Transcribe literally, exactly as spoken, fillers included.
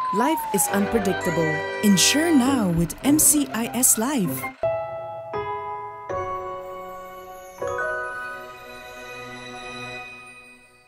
Life is unpredictable. Insure now with M C I S Life.